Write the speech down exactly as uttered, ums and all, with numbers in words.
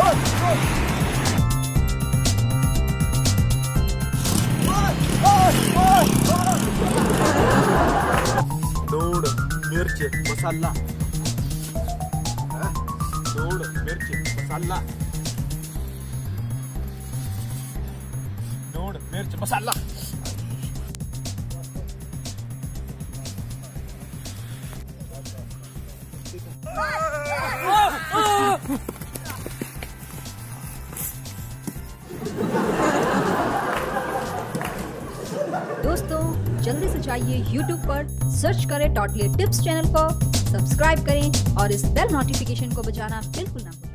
नून मिर्च मसाला, नून मिर्च मसाला, नून मिर्च मसाला। दोस्तों जल्दी से जाइए यूट्यूब पर सर्च करें टॉडलियर टिप्स चैनल को, सब्सक्राइब करें और इस बेल नोटिफिकेशन को बजाना बिल्कुल ना भूलें।